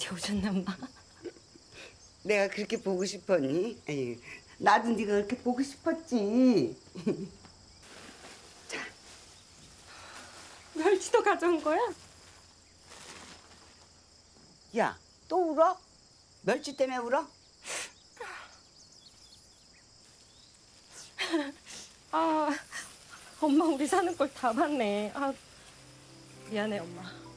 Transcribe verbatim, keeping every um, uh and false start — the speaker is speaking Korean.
이렇게 오셨네, 엄마. 내가 그렇게 보고 싶었니? 에이, 나도 네가 그렇게 보고 싶었지. 자. 멸치도 가져온 거야? 야, 또 울어? 멸치 때문에 울어? 아, 엄마 우리 사는 걸 다 봤네. 아, 미안해, 엄마.